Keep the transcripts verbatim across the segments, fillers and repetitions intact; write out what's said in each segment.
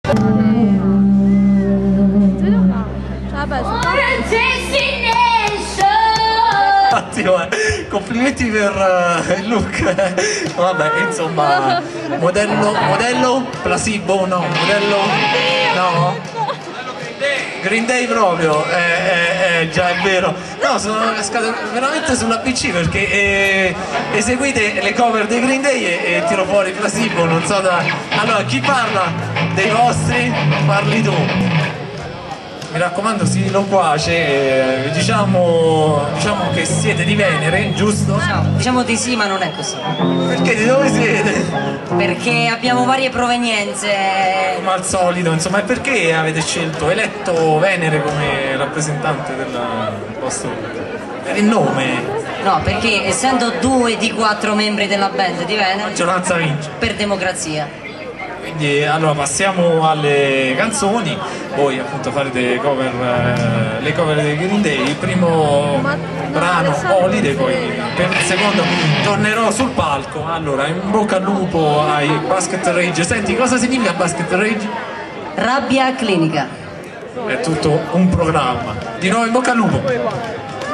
Ottimo, eh. Complimenti per uh, il look. Vabbè, insomma, modello, modello placebo, no, modello, no, Green Day proprio, eh, eh, eh, già è vero. No, sono cascato veramente sulla P C perché eh, eseguite le cover dei Green Day e, e tiro fuori placebo, non so da... Allora, chi parla dei vostri? Parli tu. Mi raccomando, sii loquace, eh, diciamo, diciamo che siete di Venere, giusto? Diciamo, diciamo di sì, ma non è così. Perché di dove siete? Perché abbiamo varie provenienze. Come al solito, insomma, e perché avete scelto, eletto Venere come rappresentante del vostro... per il nome? No, perché essendo due di quattro membri della band di Venere... Maggioranza vince. Per democrazia. Quindi allora passiamo alle canzoni, voi appunto farete cover, eh, le cover dei Green Day, il primo brano Holiday, poi per il secondo tornerò sul palco. Allora, in bocca al lupo ai Basket Rage. Senti, cosa significa Basket Rage? Rabbia clinica. È tutto un programma. Di nuovo in bocca al lupo.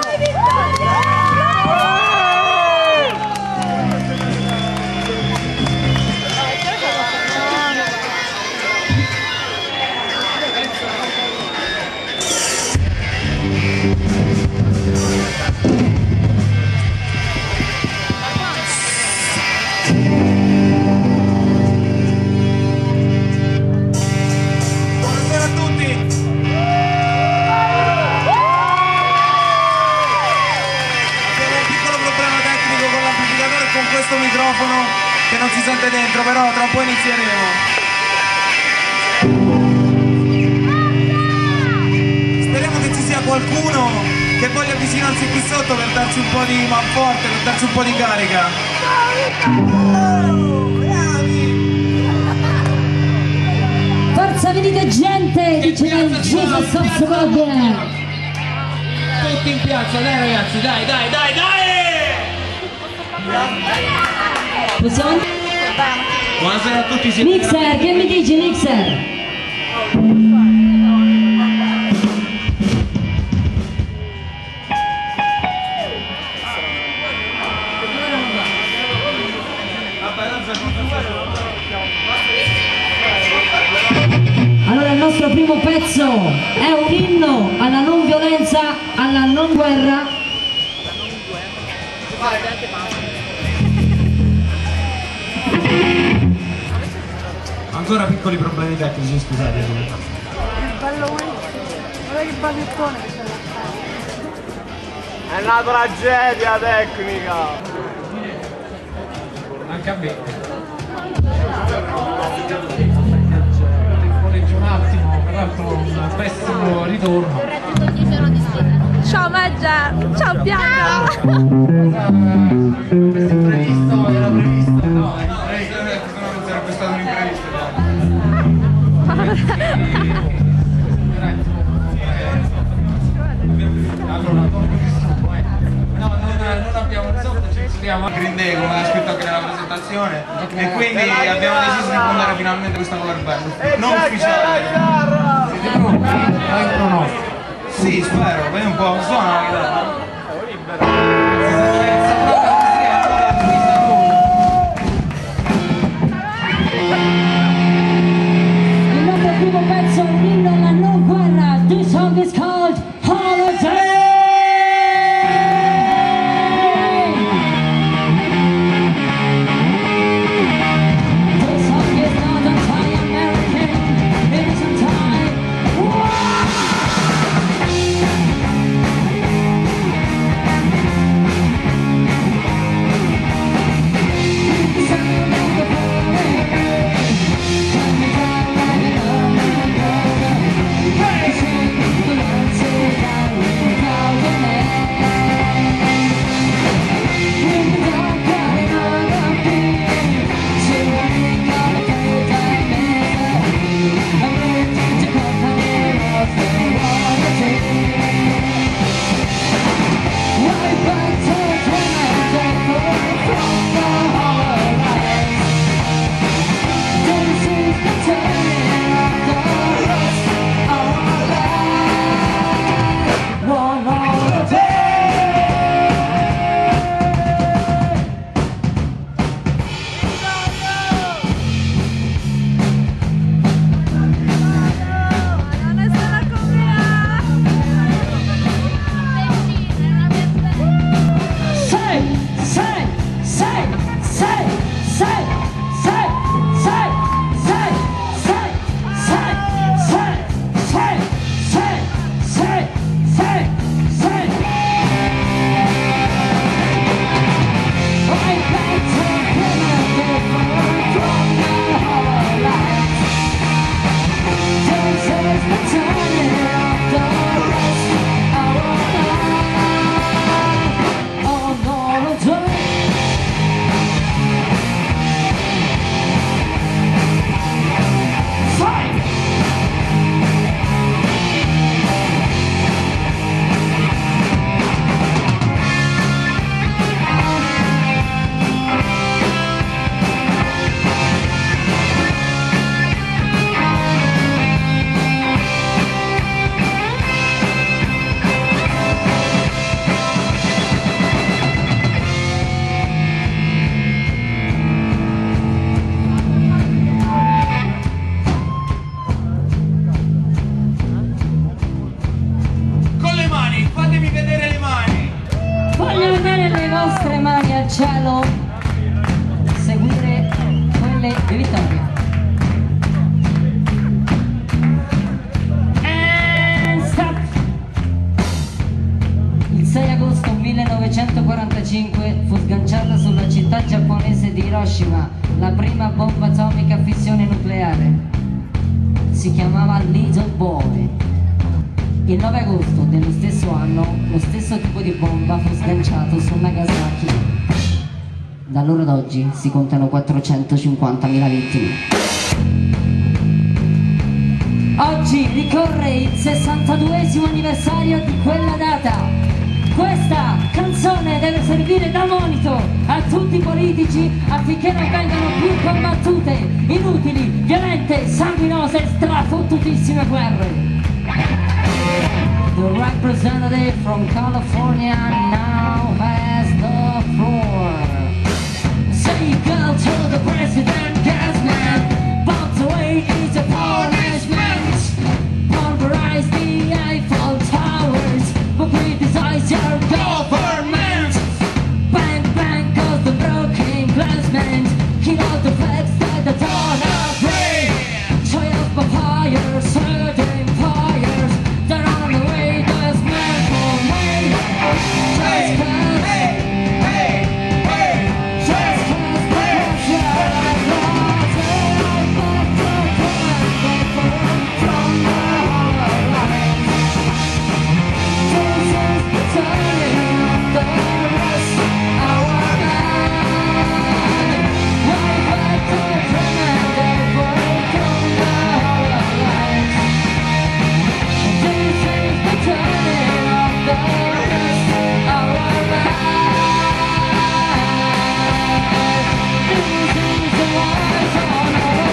Questo microfono che non si sente dentro, però tra un po' inizieremo. Speriamo che ci sia qualcuno che voglia avvicinarsi qui sotto per darci un po' di manforte, per darci un po' di carica. Forza, venite gente, dice il Jesus of Swagger. Tutti in piazza, dai ragazzi, dai, dai, dai, dai! Possiamo andare? Buonasera a tutti. Mixer, che mi dici Mixer? Allora il nostro primo pezzo è un inno alla non violenza, alla non guerra. Ancora piccoli problemi tecnici, scusate. Il bello questo, guarda che ballettone che c'è là. È una tragedia tecnica! Anche a me. Temporeggio un attimo, peraltro un pessimo ritorno. Ciao Maggia! Ciao Bianca! Questo imprevisto era previsto? No, era previsto, non sarebbe stato un imprevisto. Allora, no, non, non abbiamo risolto, ci inseriamo a Green Day come ha scritto anche nella presentazione e quindi abbiamo deciso di fondare finalmente questa cover band non ufficiale. Siete pronti? Hai un pronostico? Sì, spero, vedi un po', suona la chitarra. Il nostro primo pezzo è un inno alla non guerra. This song is called Holiday. This song is not anti-American, it is anti-war. al cielo, seguire quelle di Vittoria. And stop! Il sei agosto millenovecentoquarantacinque fu sganciata sulla città giapponese di Hiroshima la prima bomba atomica a fissione nucleare. Si chiamava Little Boy. Il nove agosto dello stesso anno lo stesso tipo di bomba fu sganciato su Nagasaki. Da allora ad oggi si contano quattrocentocinquantamila vittime. Oggi ricorre il sessantaduesimo anniversario di quella data. Questa canzone deve servire da monito a tutti i politici affinché non vengano più combattute inutili, violente, sanguinose e strafottutissime guerre. The representative from California now has the floor. Say go to the president, gas man, bombs away is a punishment. Pulverize the Eiffel Towers, but criticize your government. Bang bang goes the broken glass man. Kill all the flags that the dawn of rain. Joy of a fire, certain fires. They're on the way, just man for me. Just cause, hey, hey, hey, just cause the pressure of lost and I fought for fun, from the hollow. This is the turning of the rest of our mind. Why back to tremendous break from the hollow. This is the turning of the rest of our lives. This is the wise on our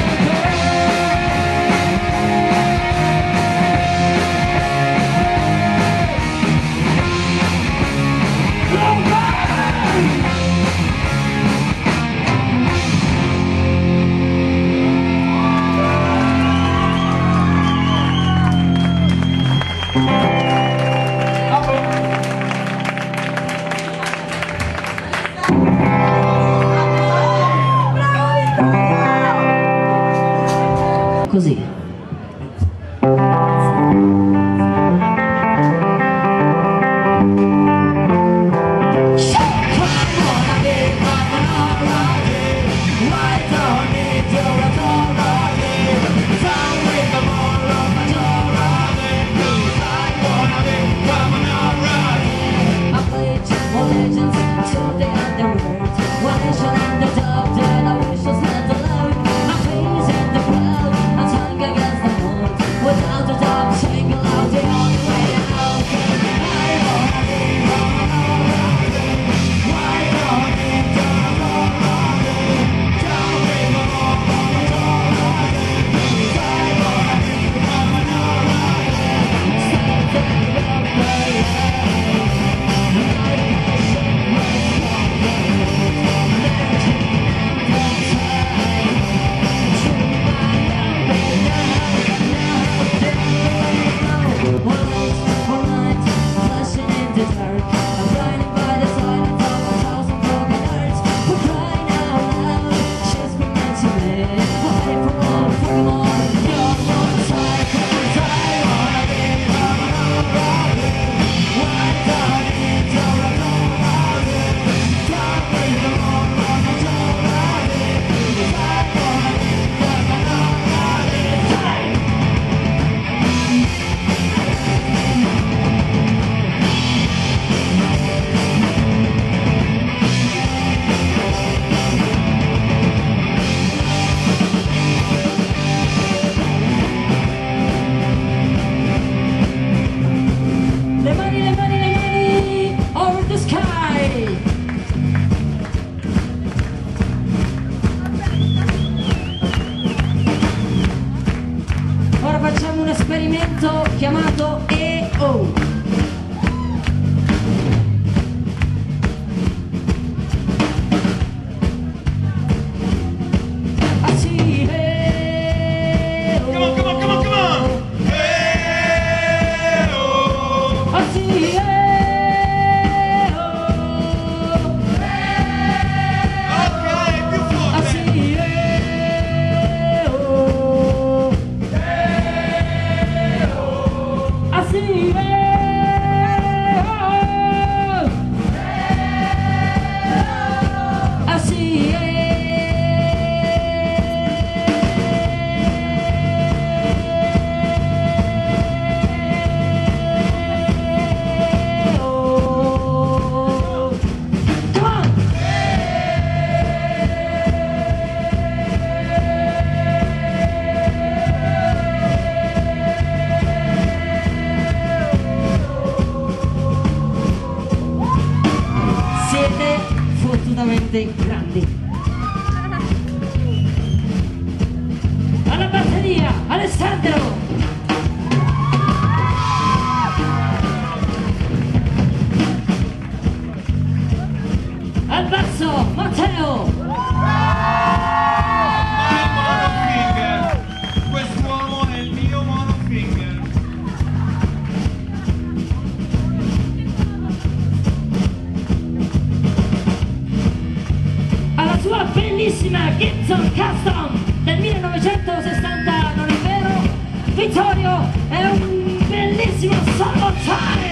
così. Chiamato E O. Ah sì, E O. Come on, come on, come on, come on. E O. Ah sì, E O. E dei grandi. Alla batteria, Alessandro! Al basso, Matteo! My Monofinger! Quest'uomo è il mio Monofinger! Alla sua bellissima Gibson Custom del millenovecentosessanta, non è vero? Vittorio è un bellissimo Summertime!